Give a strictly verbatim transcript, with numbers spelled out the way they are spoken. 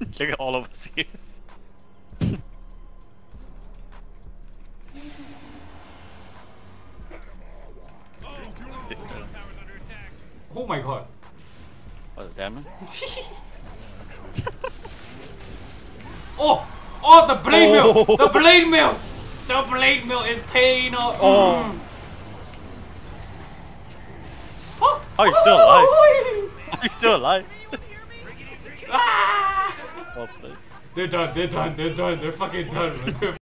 Look at all of us here. Oh my god. What is that, man? Oh! Oh, the blade Oh. mill! The blade mill! The blade mill is paying off! Oh. Mm. Oh, Oh, you're still alive. You're still alive. Ah! Well played. They're done, they're done, they're done, they're fucking done.